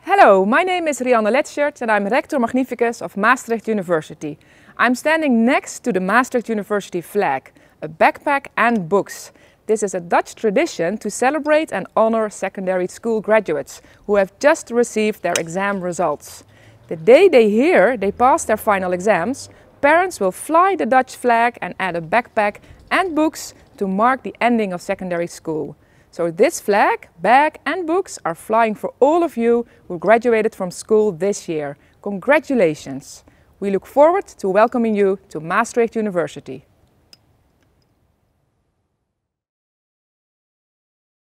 Hello, my name is Rianne Letschert and I'm Rector Magnificus of Maastricht University. I'm standing next to the Maastricht University flag, a backpack and books. This is a Dutch tradition to celebrate and honor secondary school graduates who have just received their exam results. The day they hear they passed their final exams, parents will fly the Dutch flag and add a backpack and books to mark the ending of secondary school. So this flag, bag and books are flying for all of you who graduated from school this year. Congratulations! We look forward to welcoming you to Maastricht University.